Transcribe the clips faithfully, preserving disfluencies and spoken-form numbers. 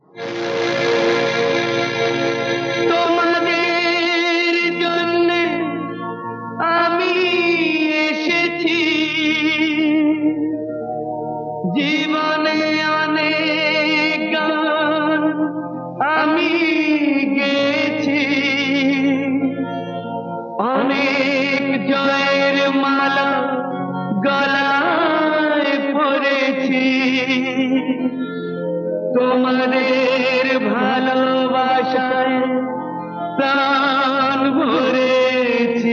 তোমাদের জন্যে আমি এসেছি, জীবনে অনেক গান আমি গেয়েছি, অনেক জয়ের মালা গলায় পড়েছি, তোমাদের ভালোবাসায় প্রাণ ভরেছি।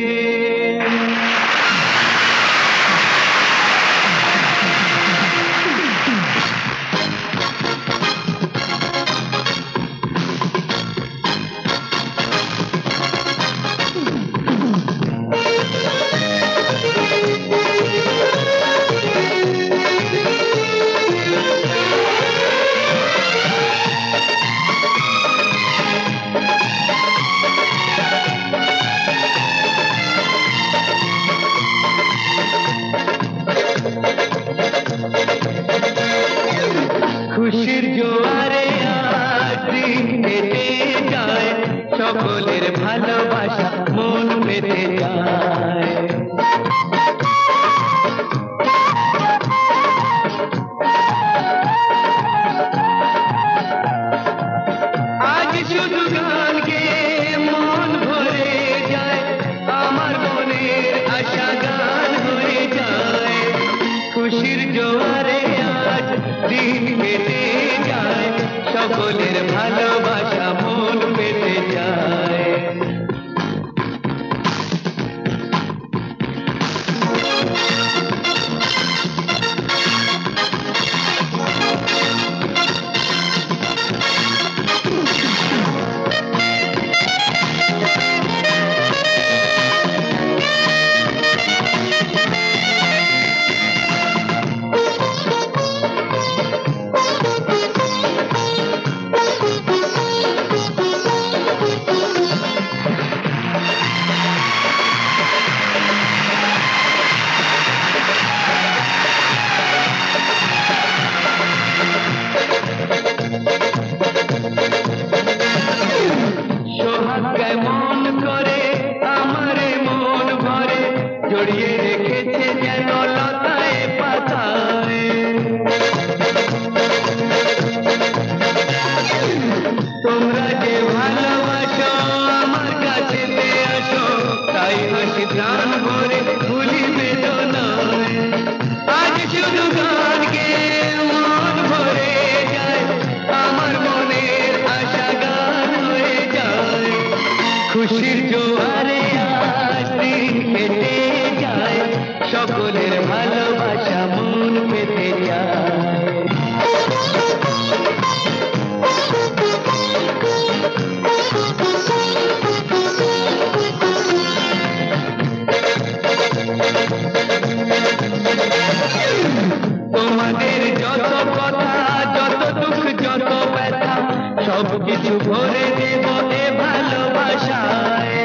খুশির জোয়ারে আজ দিন কেটে যায়, সকলের ভালোবাসা মন পেতে যায়। আজ শুধু গান গেয়ে মন ভরে যায়, আমার মনের আশা গান হয়ে যায়। খুশির জোয়ারে আজ দিন কেটে যায়, সকলের ভালোবাসা মন পেতে যায়। সোহাগ মন করে আমারে মন ভরে জড়িয়ে রেখেছে যেন লতায় পাতায়। তোমরা যে ভালোবাসো আমার কাছে আসো, তাই হাসি প্রাণ ভরে ভুলি বেদনায়। আজ শুধু গান গেয়ে মন ভরে যায়, আমার মনের আশা গান হয়ে যায়। খুশির জোয়ারে আজ দিন কেটে যায়, সকলের ভালোবাসা মন পেতে যায়। তোমাদের যত কথা, যত দুঃখ, যত ব্যথা, সব কিছু ভরে দেব এ ভালোবাসায়।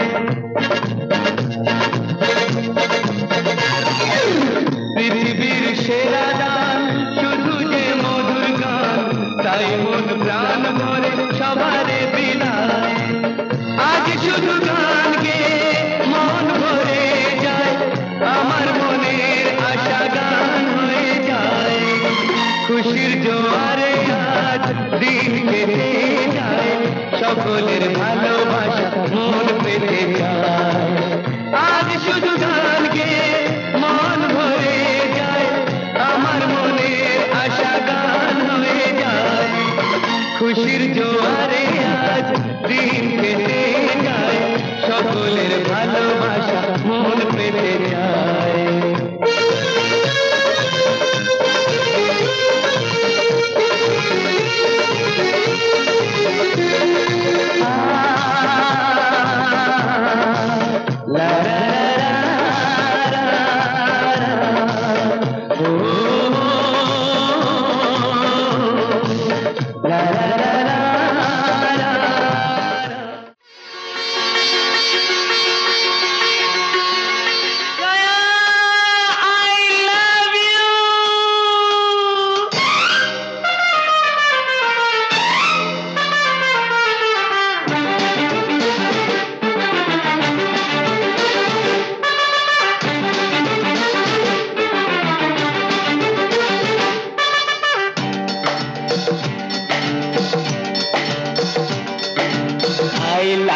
পৃথিবীর সেরা দান শুধু যে মধুর গান, তাই মন প্রাণ ভরে সবারে বিলায়। আজ শুধু গান গেয়ে মন ভরে যায়, আমার মনের আশা গান হয়ে যায়। খুশির জোয়ারে আজ দিন কেটে যায়, সকলের ভালোবাসা মন পেতে যায়। আজ শুধু গান গেয়ে মন ভরে যায়, আমার মনের আশা গান হয়ে যায়। খুশির জোয়ারে আজ দিন কেটে যায়, সকলের ভালোবাসা মন পেতে যায়।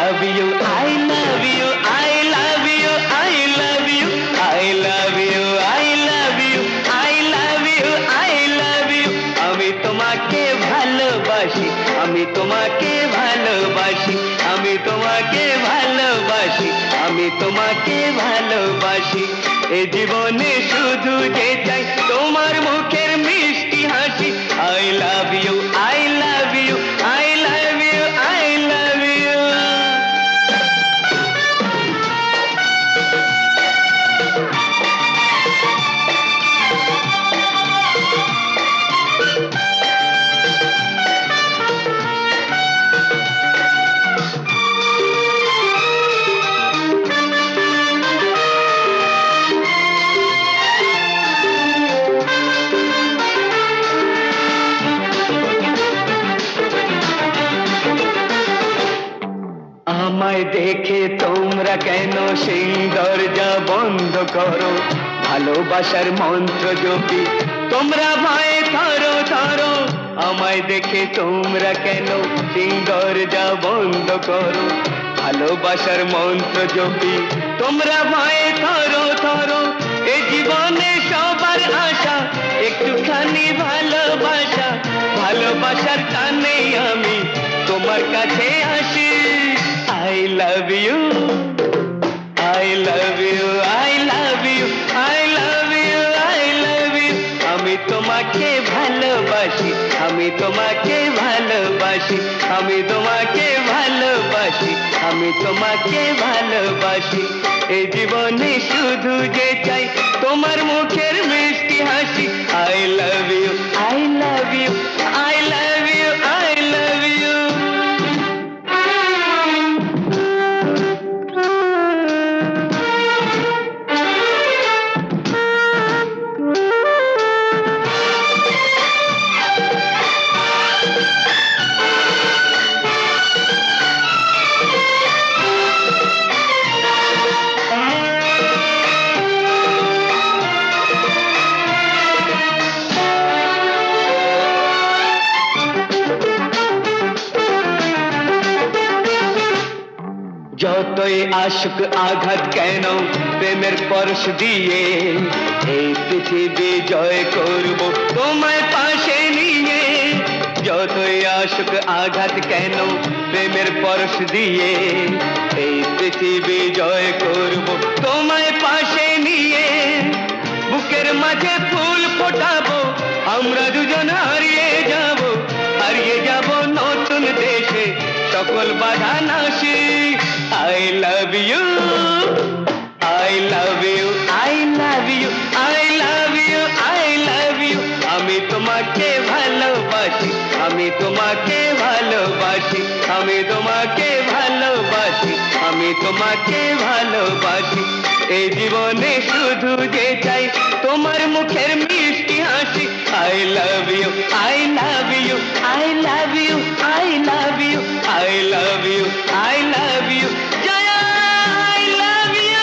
love you, I love you, I love you, I love you, I love you, I love you, I love you, I love you. আমি তোমাকে ভালোবাসি, আমি তোমাকে ভালোবাসি, আমি তোমাকে ভালোবাসি, আমি তোমাকে ভালোবাসি। এ জীবনে শুধু যে চাই তোমার মুখের মিষ্টি হাসি। I love you, I love you, I love you, I love you. আমায় দেখে তোমরা কেন সেই দরজা বন্ধ করো? ভালোবাসার মন্ত্র জপি তোমরা ভয়ে থরো থরো। আমায় দেখে তোমরা কেন সেই দরজা বন্ধ করো? ভালোবাসার মন্ত্র জপি তোমরা ভয়ে থরো থরো। এ জীবনে সবার আশা একটুখানি ভালোবাসা, ভালোবাসার টানে আমি তোমার কাছে আসি। I love you, I love you, I love you, I love you, I love you. আমি তোমাকে ভালোবাসি, আমি তোমাকে ভালোবাসি, আমি তোমাকে ভালোবাসি, আমি তোমাকে ভালোবাসি। এই জীবনে শুধু যে চাই তোমার মুখের মিষ্টি হাসি। I love you, I love you, I love you, I love you. যতই আসুক আঘাত কেন প্রেমের পরশ দিয়ে, এই পৃথিবী জয় করব তোমায় পাশে নিয়ে। যতই আসুক আঘাত কেন প্রেমের পরশ দিয়ে, এই পৃথিবী জয় করব তোমায় পাশে নিয়ে। বুকের মাঝে ফুল ফোটাবো আমরা দুজন, হারিয়ে যাব হারিয়ে যাব নতুন দেশে সকল বাধা নাশি। I love you, I love you, I love you, I love you, I love you. আমি তোমাকে ভালোবাসি, আমি তোমাকে ভালোবাসি, আমি তোমাকে ভালোবাসি, আমি তোমাকে ভালোবাসি। এই জীবনে শুধু যে চাই তোমার মুখের মিষ্টি হাসি। I love you, I love you, I love you, I love you, I love you, I love you. Jaya, I love you.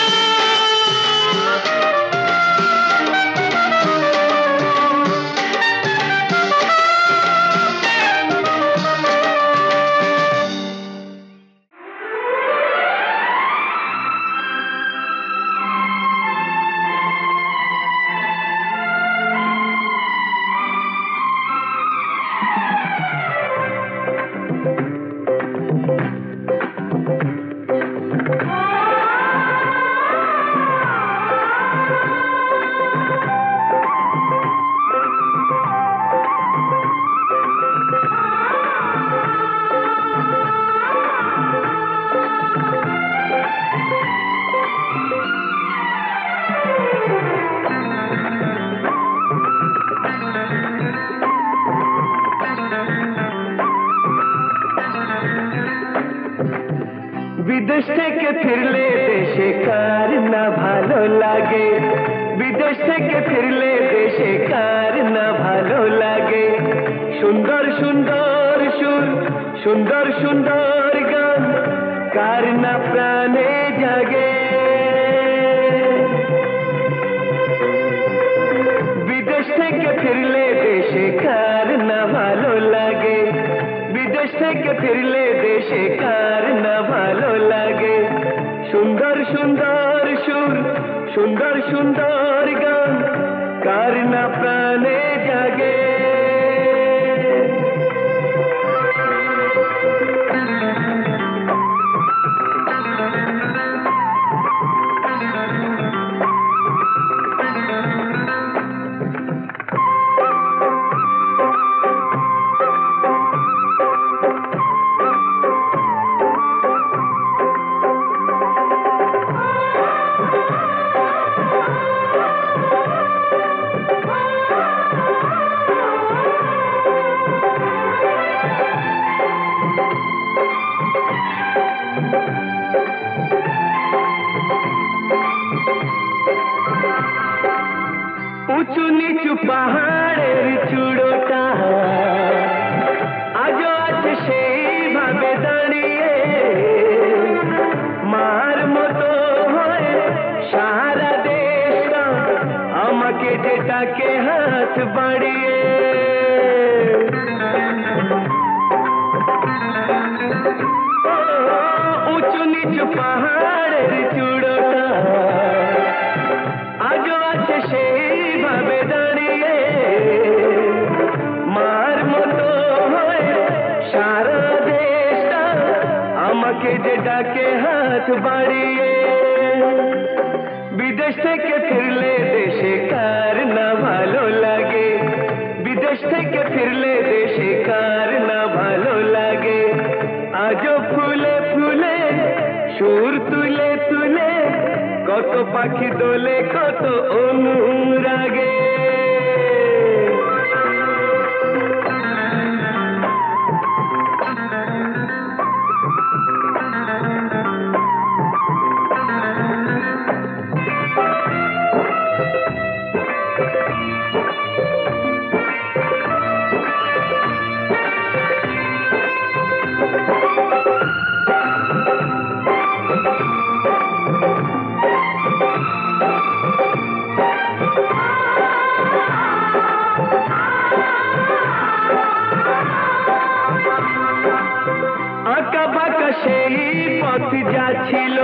বিদেশ থেকে ফিরলে দেশে কার না ভালো লাগে, বিদেশ থেকে ফিরলে দেশে কার না ভালো লাগে। সুন্দর সুন্দর সুর, সুন্দর সুন্দর গান, কার না প্রাণে জাগে। বিদেশ থেকে ফিরলে দেশে কার না ভালো লাগে, বিদেশ থেকে ফিরলে দেশে কার না ভালো সুন্দর সুন্দর সুর সুন্দর সুন্দর গান কার না প্রাণে জাগে উঁচু নিচু পাহাড়ের চূড়োটা আজও আছে সেইভাবে দাঁড়িয়ে মার মতো হয়ে সারা দেশটা আমাকে যেটাকে হাত বাড়িয়ে উঁচু নিচু পাহাড়ের চূড়োটা আজও আছে সেইভাবে দাঁড়িয়ে মার মতো হয়ে সারা দেশটা আমাকে যে ডাকে হাত বাড়িয়ে বিদেশ থেকে ফিরলে দেশে কার না ভালো লাগে বিদেশ থেকে ফিরলে দেশে কার না ভালো লাগে আজও ফুলে ফুলে সুর তুলে তুলে কত পাখি দোলে কত অনুরাগে আঁকা বাঁকা সেই পথ যাচ্ছিল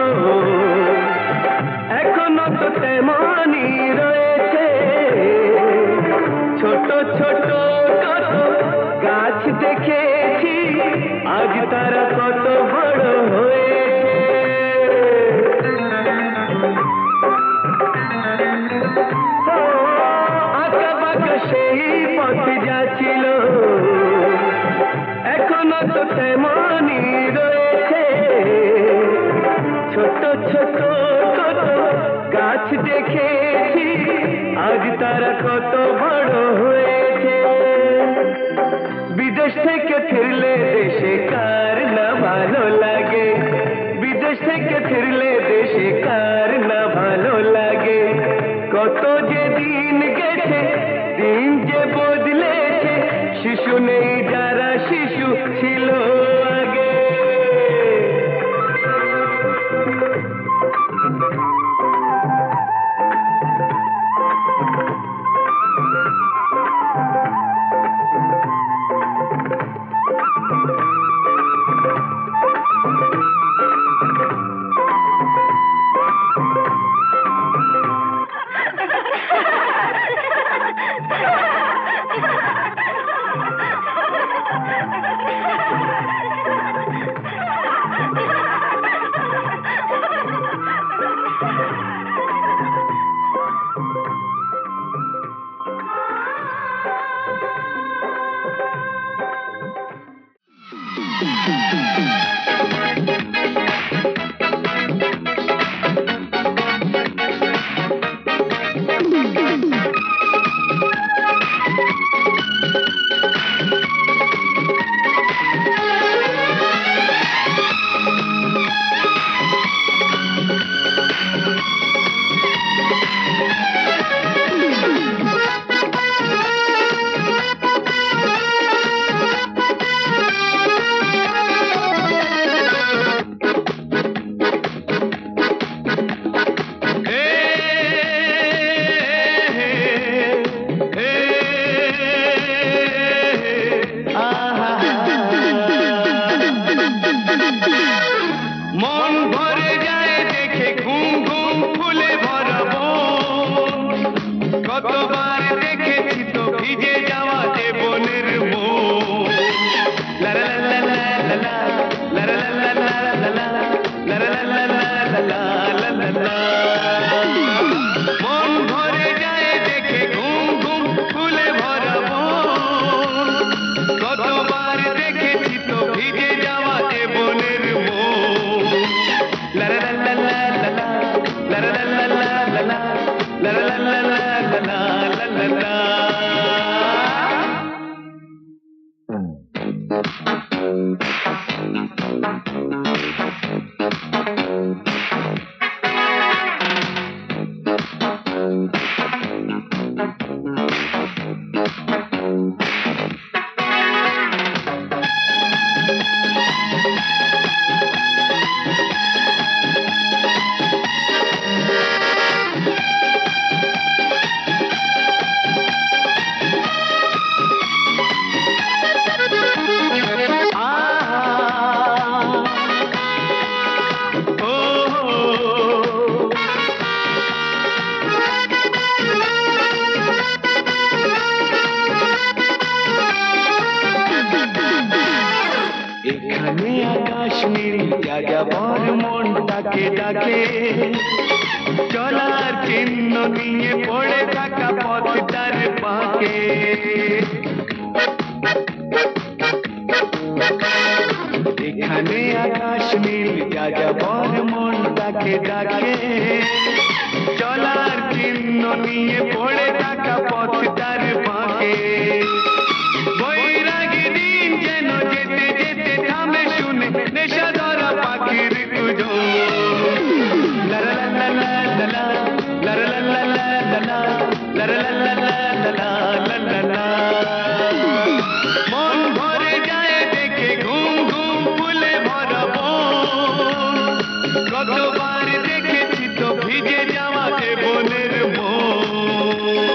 এখনো তো তেমনই রয়েছে ছোট ছোট কত গাছ দেখেছি আজ তারা কত বড় হয়েছে আঁকা বাঁকা সেই পথ যাচ্ছিল এখনো তো তেমনই রয়েছে ছোট ছোট কত গাছ দেখেছি আজ তারা কত বড় হয়েছে বিদেশ থেকে ফিরলে দেশে কার না ভালো লাগে বিদেশ থেকে ফিরলে দেশে কার না ভালো লাগে কত যে দিন গেছে দিন যে বদলেছে শিশু নেই যারা শিশু ছিল আগে যেখানে আকাশ নীল যাযাবর মনটাকে ডাকে চলার চিহ্ন নিয়ে পড়ে থাকা পথটার পাকে যেখানে আকাশ নীল যাযাবর মনটাকে ডাকে চলার চিহ্ন নিয়ে পড়ে থাকা পথটার পাকে বৈরাগী দিন যেন যেতে যেতে থামে শুনে নেশা ধরা পাখির কুজন লারা লা লা লা লা লারা লা লা লা লা লারা লা লা লা লা লা লা মন ভরে যায় দেখে ঘুম ঘুম ফুলে ভরা বন কতবার দেখেছি তো ভিজে যাওয়া এ বনের মন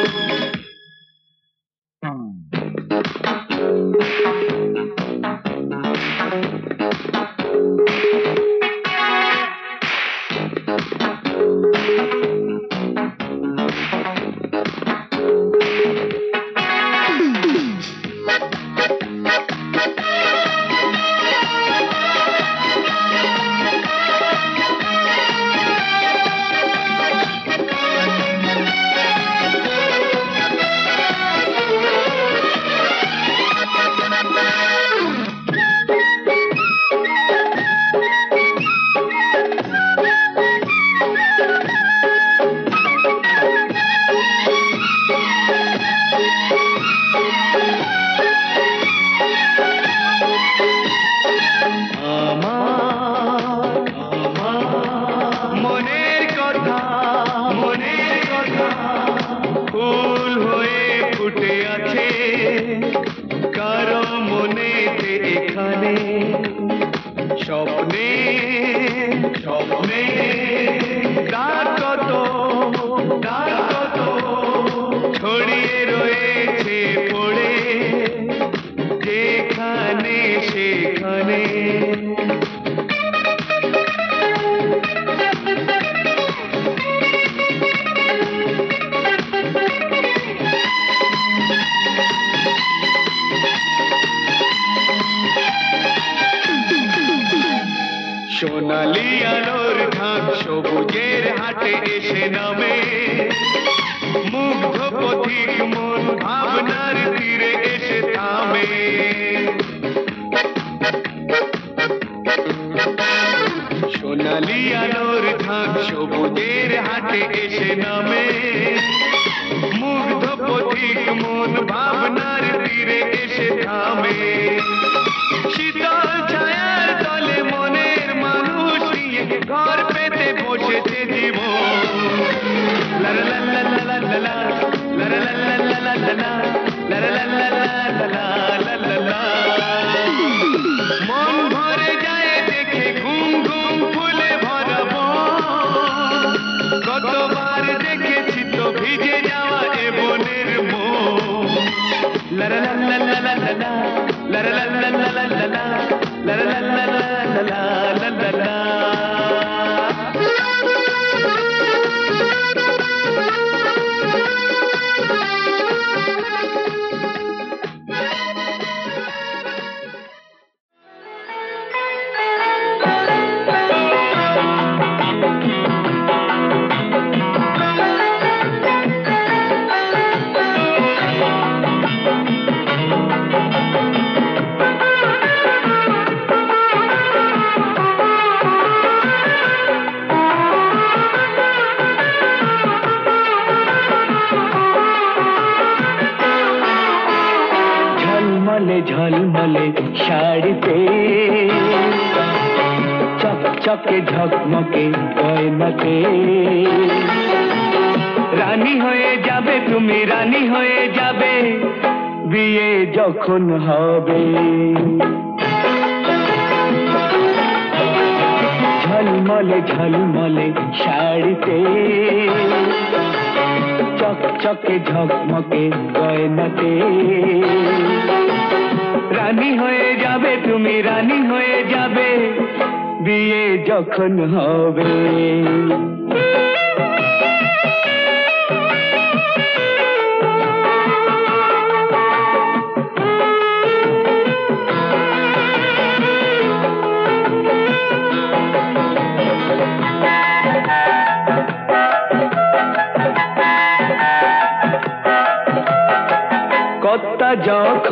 সোনালি আলোর ঢাক সবুজের হাটে এসে নামে মুগ্ধ পথিক মন ভাবনার তীরে এসে থামে সোনালি আলোর ঢাক সবুজের হাটে এসে নামে মুগ্ধ পথিক মন ভাবনার তীরে এসে থামে শীতল ছায়ার তলে মনের মানুষ নিয়ে ঘর পেতে বসেছে জীবন লারা লা লা লা লা লা লারা লা লা লা লা লা লারা লা লা লা লা লা লা মন ভরে যায় দেখে ঘুম ঘুম ফুলে ভরা বন কতবার দেখেছি তো ভিজে যাওয়া এ বনের মন লারা লা লা লা লা লা লারা লা লা লা লা লা লারা লা লা লা লা লা লা ঝলমলে শাড়িতে চকচকে ঝকমকে গয়নাতে রানী হয়ে যাবে তুমি রানী হয়ে যাবে বিয়ে যখন হবে ঝলমলে ঝলমলে শাড়িতে চকচকে ঝকমকে গয়নাতে রানী হয়ে যাবে তুমি রানী হয়ে যাবে বিয়ে যখন হবে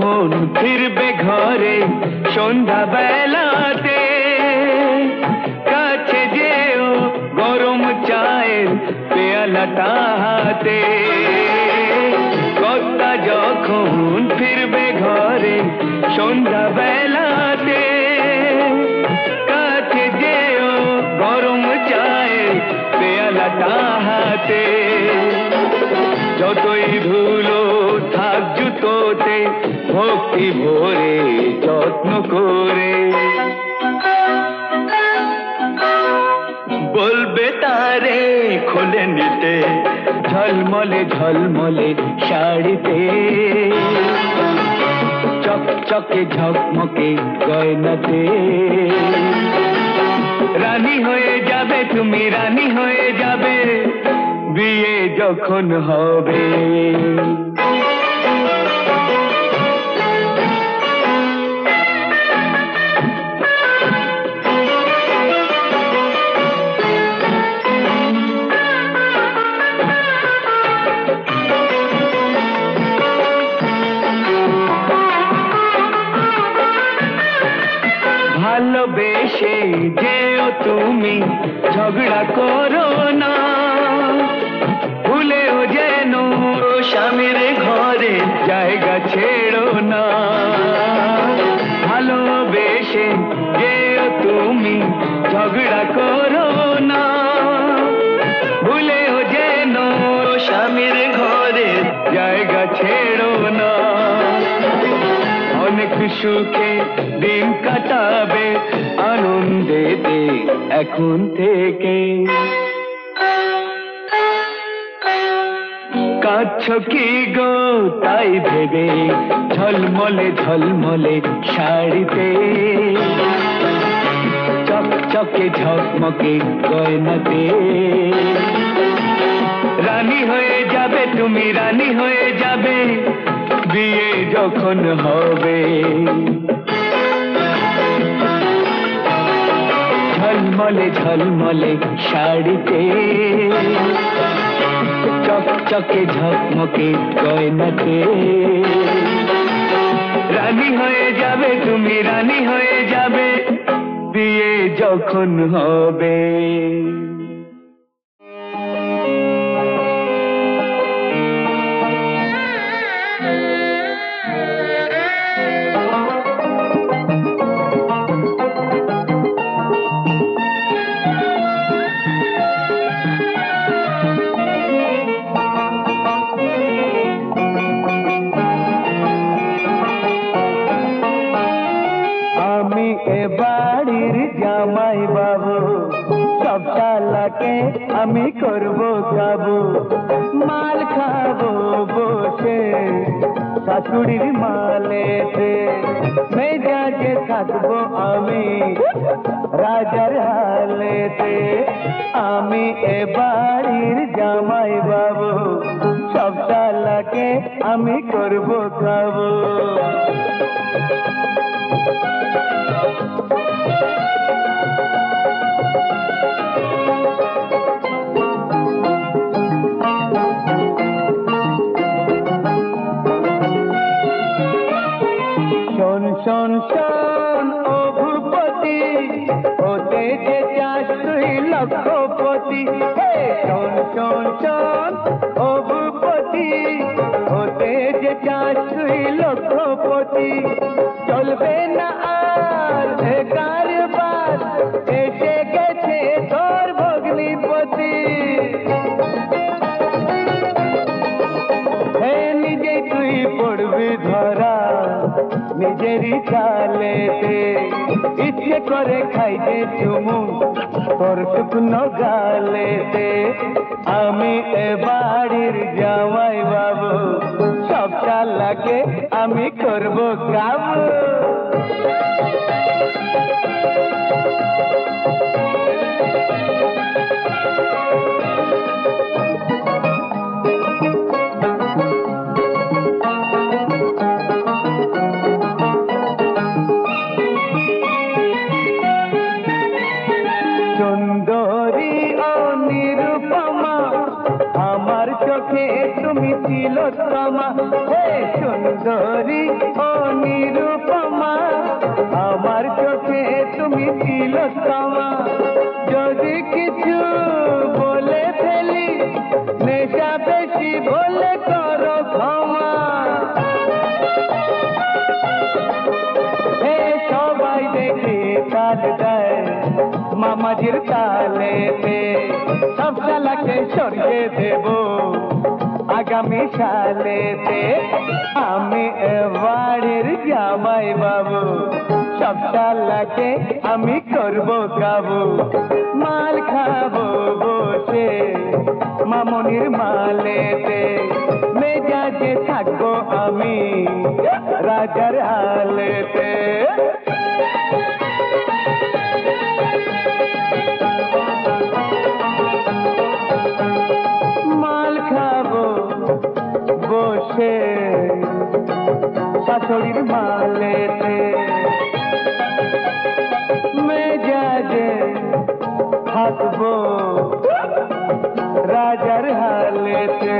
যখন ফিরবে ঘরে সন্ধ্যা বেলাতে, কাছে যেও গরম চায়ের পেয়ালাটা হাতে। কর্তা যখন ফিরবে ঘরে সন্ধ্যা বেলাতে, কাছে যেও গরম চায়ের পেয়ালাটা হাতে। যতই ধুলো থাক জুতোতে ভক্তি ভরে যত্ন করে বলবে তারে খুলে নিতে ঝলমলে ঝলমলে শাড়িতে। চকচকে ঝকমকে গয়নাতে রানী হয়ে যাবে তুমি, রানী হয়ে যাবে বিয়ে যখন হবে। ভালোবেসে যেও তুমি ঝগড়া করো না, ভুলেও যেন স্বামীর ঘরে জায়গা ছেড়ো না। ভালোবেসে যেও তুমি ঝগড়া করো না, ভুলেও যেন স্বামীর ঘরে জায়গা ছেড়ো না। অনেক সুখে দিন কাটাবে আনন্দেতে এখন থেকে। কাঁদছ কি গো তাই ভেবে ঝলমলে ঝলমলে শাড়িতে, চকচকে ঝকমকে গয়নাতে রানী হয়ে যাবে তুমি, রানী হয়ে যাবে বিয়ে যখন হবে। ঝলমলে ঝলমলে শাড়িতে চকচকে ঝকমকে গয়নাতে রানী হয়ে যাবে তুমি, রানী হয়ে যাবে বিয়ে যখন হবে। আমি করব যাবো মাল খাবো বসে শাশুড়ির মালেতে, মেজাজে থাকবো আমি রাজার হালেতে। আমি এ বাড়ির জামাই বাবু, সব শালাকে আমি করব খাবো। শোন শোন ও ভূপতি, হতে যে চাস তুই লক্ষপতি। শোন শোন শোন ও ভূপতি, হতে যে চাস তুই লক্ষপতি। চলবে না আর এ কারবার, এসে গেছে তোর ভগ্নিপতি। হে নিজে তুই পড়বি ধরা নিজেরই চালেতে, ইচ্ছে করে খাইতে চুমু তোর শুকনো গালেতে। আমি এ বাড়ির জামাই বাবু, সব শালাকে আমি করব কাবু। সুন্দরী ও নিরুপমা আমার চোখে তুমি তিলোত্তমা, হে সুন্দরী ও নিরুপমা, আমার চোখে তুমি তিলোত্তমা। যদি কিছু বলে ফেলি, নেশা বেশি বলে করো ক্ষমা। হে সবাই দেখে তাল দেয় মামাজির তালেতে, সব শালাকে সরিয়ে দেব আগামী সালেতে। আমি এ বাড়ির জামাই বাবু, সব শালাকে আমি করব কাবু। মাল খাবো বসে মামনির মালেতে, মেজাজে থাকবো আমি রাজার হালেতে। মাল খাবো বসে শাশুড়ির মালেতে, মেজাজে থাকবো রাজার হালেতে।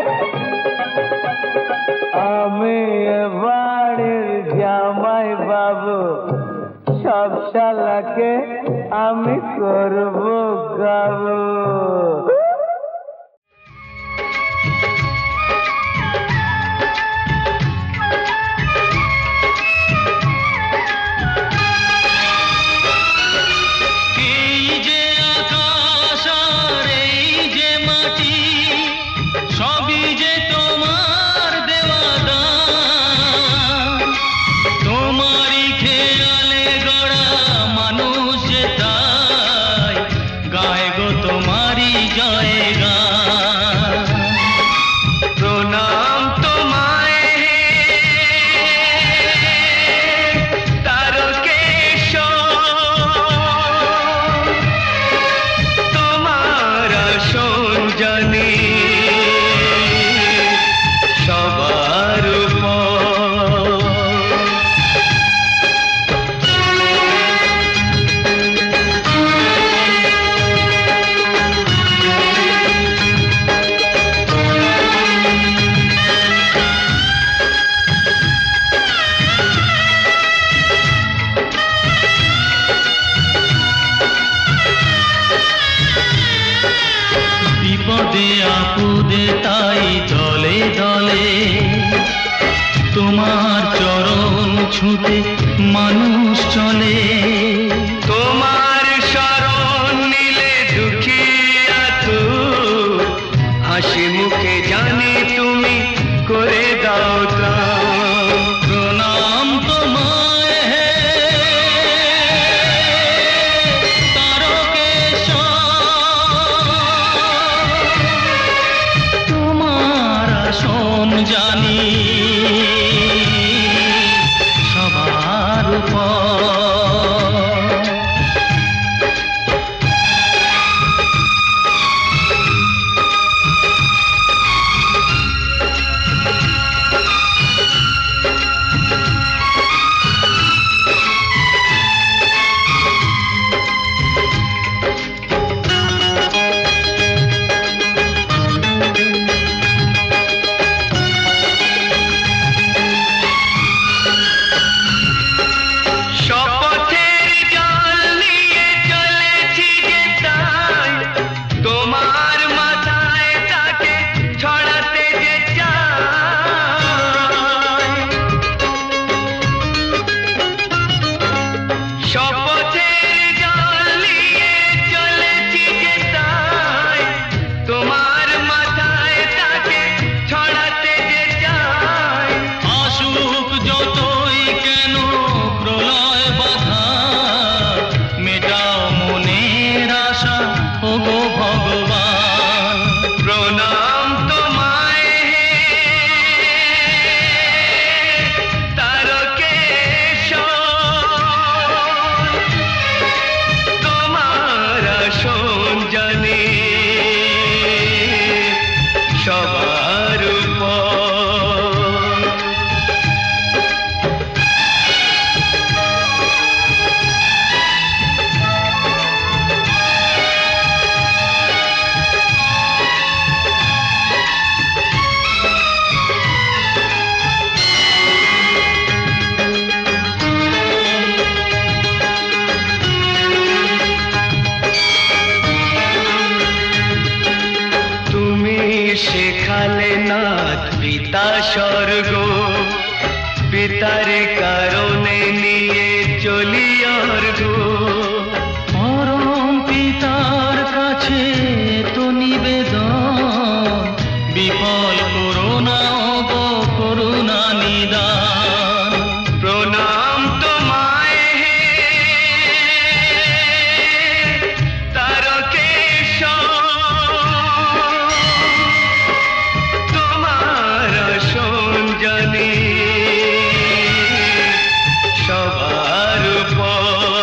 আমি বাড়ির জামাই বাবু, সব শালাকে আমি করব গাবো। তোমার চরণ ছুঁতে মানুষ চলে, তোমার শরণ নিলে দুঃখিয়া তু, হাসি মুখে জানি তুমি করে দাও ত্রাণ। প্রণাম তোমায় হে তারকেশ্বর, তোমার আসন জানি সবার উপর। স্বর্গ। পরম পিতার কাছে তো নিবেদন, বিফল করুণা গো করুণা নিদান। প্রণাম তোমায় হে তারকেশ্বর, তোমার আসন জানি সবার উপর।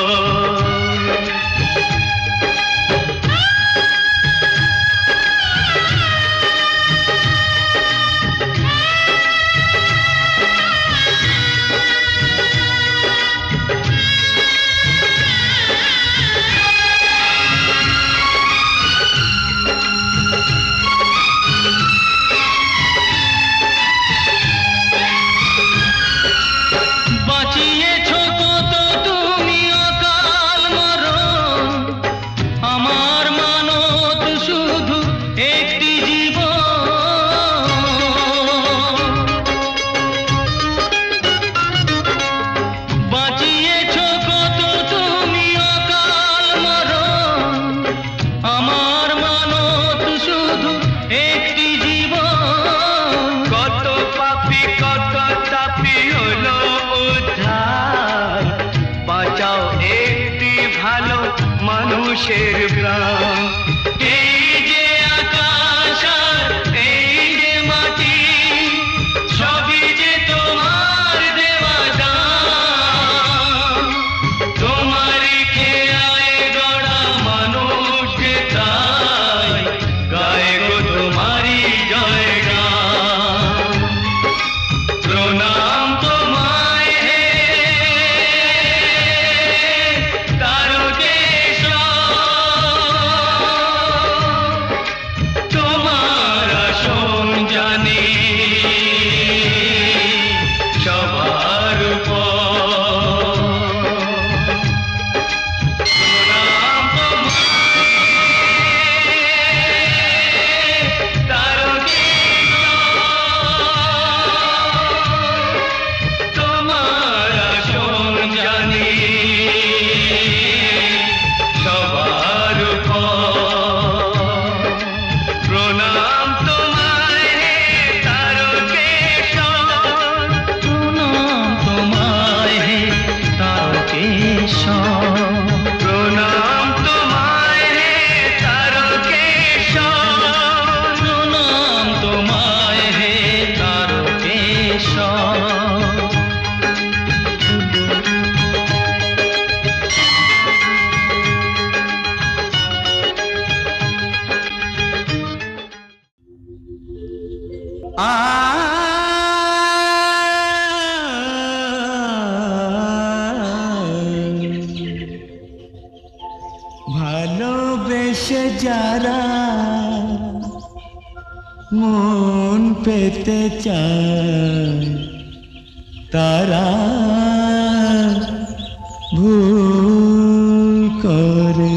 বাঁচিয়েছো কত তুমি অকাল মরণ, আমার মানত শুধু একটি জীবন। বাঁচিয়েছো কত তুমি অকাল মরণ, আমার মানত শুধু একটি জীবন। কত পাপী কত তাপী হলো উদ্ধার, বাঁচাও একটি ভালো মানুষের প্রাণ। এই যে আকাশ আর এই যে মাটি, সবই যে তোমার দেওয়া দান। তোমারই খেয়ায় গড়া মানুষ যে তাই গায়ে গো তোমারই জয়গান। প্রণাম তোমায় হে তারকেশ্বর, তোমার আসন জানি সবার উপর। প্রণাম তোমায় তারকেশ্বর, তোমার আসন জানি সবার উপর। প্রণাম তোমায় হে তারকেশ্বর, প্রণাম তোমায় হে তারকেশ্বর, প্রণাম তোমায় হে তারকেশ্বর। প্রণাম তোমায় হে তারকেশ্বর। আ ভালোবেসে যারা মন পেতে চায়, তারা ভুল করে।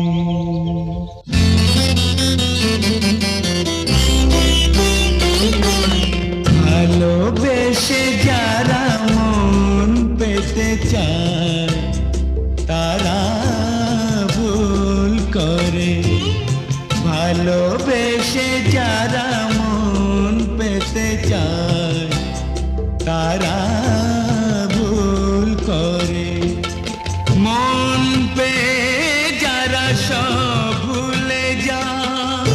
ভালোবেসে যারা মন পেতে চায়, তারা ভুল করে। ভালোবেসে যারা মন পেতে চায়, তারা ভুল করে। মন পে যারা সব ভুলে যায়,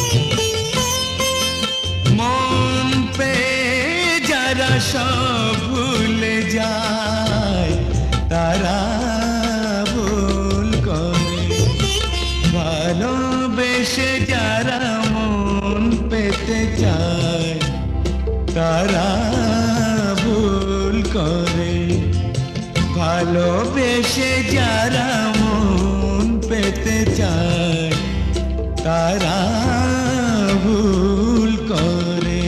মন পে যারা সব ভুলে যায়, তারা ভুল করে। ভালোবেসে যারা মন পেতে চায়, তারা ভুল করে। ভালোবেসে যারা মন পেতে চায়, তারা ভুল করে।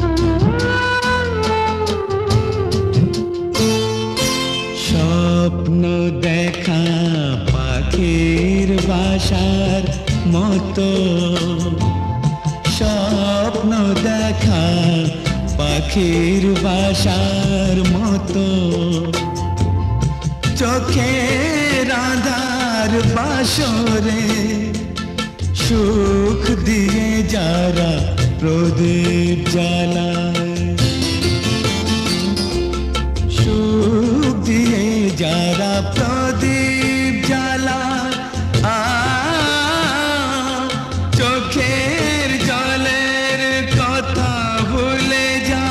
স্বপ্ন দেখা পাখির বাসার মতো, স্বপ্ন দেখা পাখির বাসার মতো, চোখের আঁধার বাসরে সুখ দিয়ে যারা প্রদীপ জ্বালায়, সুখ দিয়ে যারা প্রদীপ জ্বালায়, আ চোখের জলের কথা ভুলে যা,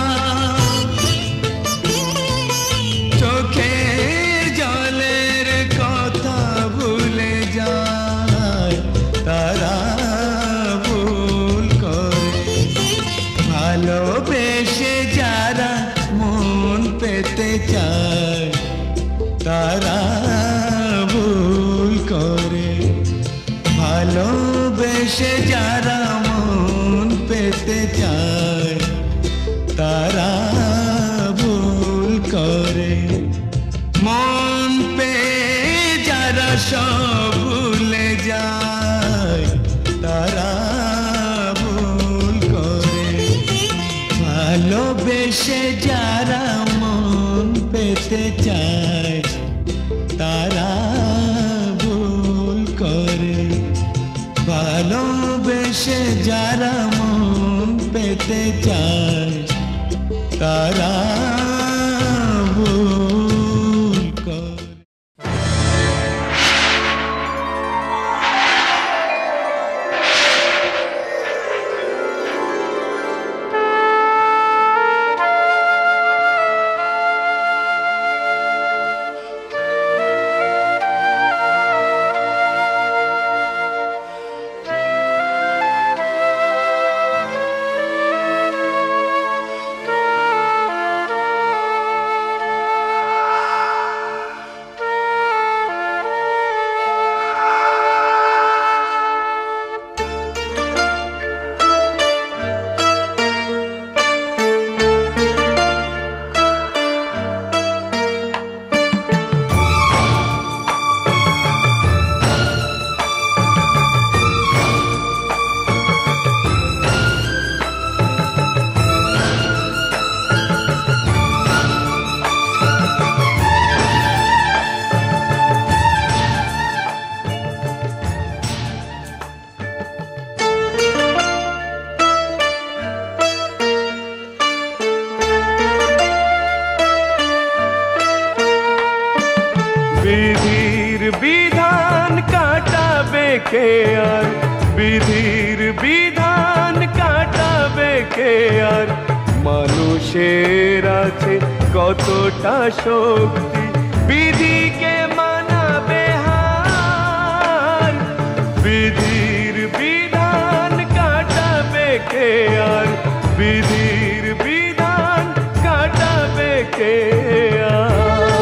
চোখের জলের কথা ভুলে যায় তারা ভুল করে, ভালোবেসে যারা মন পেতে চায় তারা ভুল করে, ভালোবেসে যারা মন পেতে চায় তারা ভুল করে, মন পে যারা সব ভুলে যায় তারা ভুল করে, ভালোবেসে যারা মন পেতে চায় তারা ভুল করে, ভালোবেসে যারা মন পেতে চায় তারা ভুল করে। বিধির বিধান কাটাবে কে আর, বিধির বিধান কাটাবে কে আর, মানুষের আছে কতটা শক্তি বিধিকে মানাবে হার, বিধির বিধান কাটাবে কে আর, বিধির বিধান কাটাবে কে আর।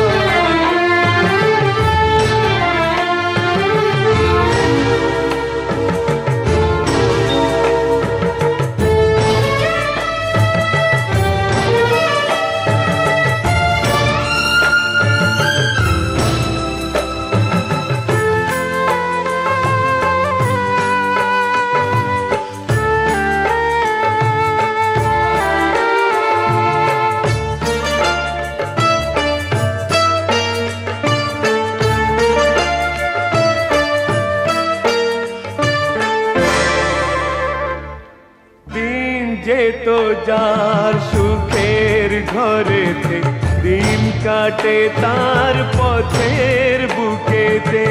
তো যার সুখের ঘরেতে, দিন কাটে তার পথের বুকেতে,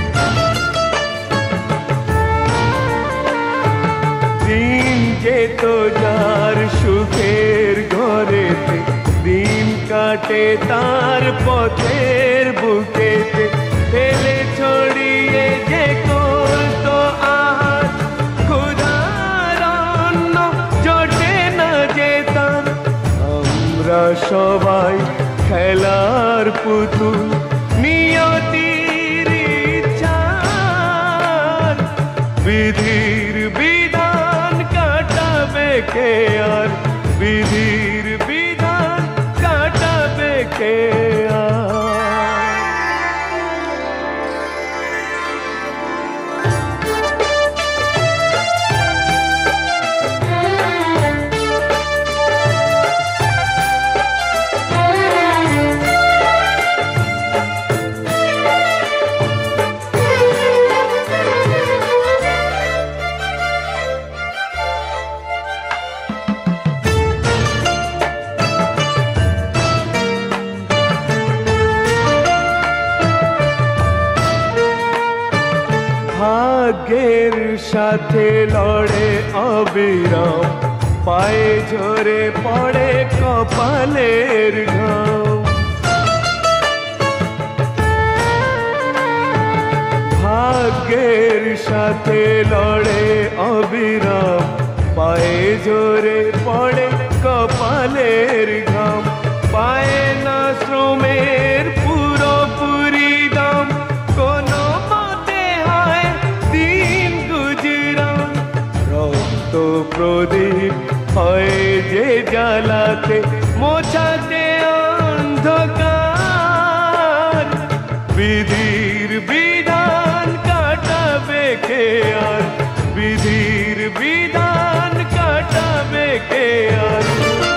দিন যেত যার সুখের ঘরেতে, দিন কাটে তার পথের বুকেতে, ফেলে ছড়িয়ে যে করতো আহার, ক্ষুধার অন্ন জোটে না যেতাম, আমরা সবাই খেলার পুতুল নিয়তির ইচ্ছার, বিধির বিধান কাটাবে কে আর, বিধির বিধান কাটাবে কে আর। ভাগ্যের সাথে লড়ে অবিরাম, পায়ে ঝরে পড়ে কপালের ঘাম। ভাগ্যের সাথে লড়ে অবিরাম, পায়ে ঝরে পড়ে কপালের ঘাম। পায়ে না শ্রমের পুরোপুরি দাম, কোনো মতে হয় দিন গুজরান। রক্ত প্রদীপ হয় যে জ্বালাতে, মোছাতে অন্ধকার। বিধির বিধান কাটাবে কে আর, বিধির বিধান কাটাবে কে আর।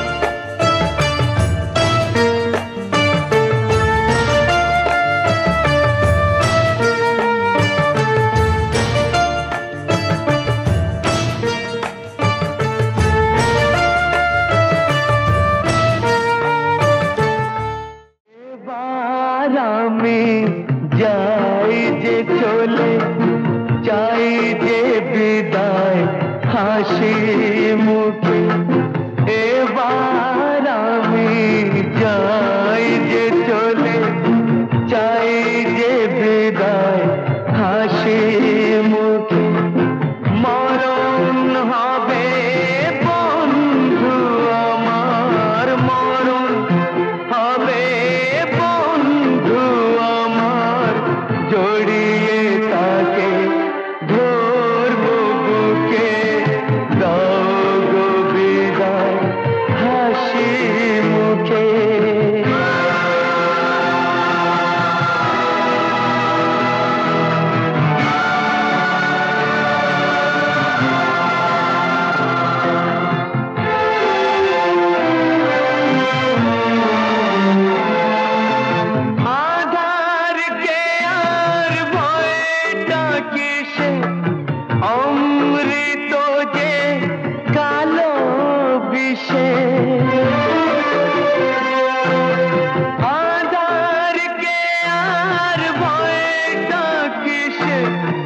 আমি যাই যে চলে, চাই যে বিদায় হাসি মুখে। এবার আমি যাই যে চলে, চাই যে বিদায় হাসি মুখে। মরণ হবে বন্ধু আমার, মরণ হবে বন্ধু আমার। জড়িয়ে তাকে ধরবো বুকে, দাও গো বিদায় হাসি মুখে। অমৃত যে কালো বিষে, আধার কে আর ভয়টা কিসে।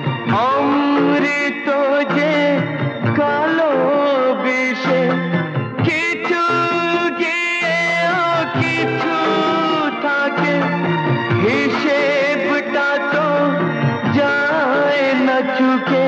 অমৃত যে কালো বিষে, কিছু গিয়েও কিছু থাকে, হিসেবটা তো যায় না চুকে।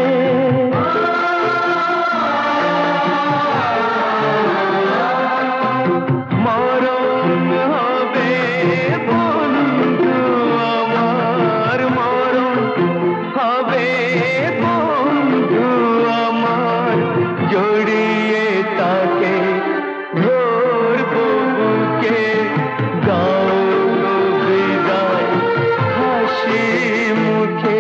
মরণ হবে বন্ধু আমার, মরণ হবে বন্ধু আমার। জড়িয়ে তাকে ধরবো বুকে, দাও গো বিদায় হাসি মুখে।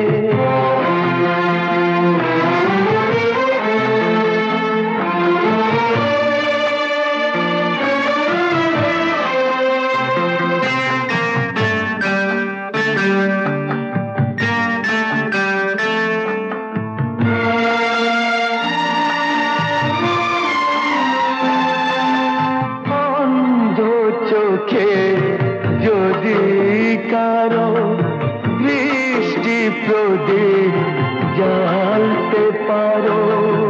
অন্ধ চোখে যদি কারো দৃষ্টি প্রদীপ জ্বালতে পারো,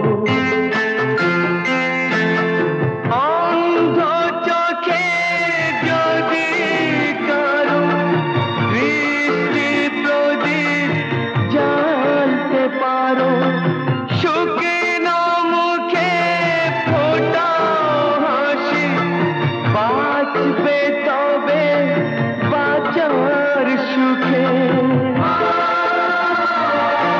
অন্ধ চোখে যদি কারো দৃষ্টি প্রদীপ জ্বালতে পারো, শুকনো মুখে ফোটাও হাসি, বাঁচবে তবে বাঁচার সুখে।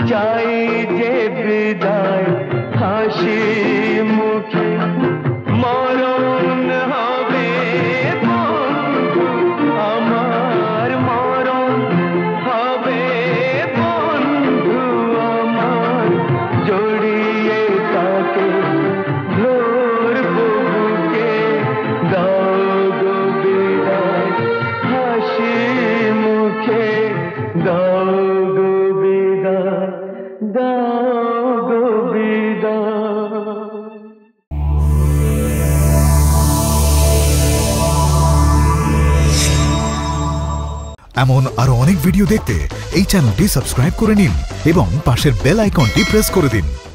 চাই যে বিদায় হাসি মুখে মরণ হবে বন্ধু আমার মরণ হবে বন্ধু আমার জড়িয়ে তাকে ধরবো বুকে দাও গো বিদায় হাসি মুখে দাও গো বিদায় দাও গো বিদায়। এমন আরো অনেক ভিডিও দেখতে এই চ্যানেলটি সাবস্ক্রাইব করে নিন এবং পাশের বেল আইকনটি প্রেস করে দিন।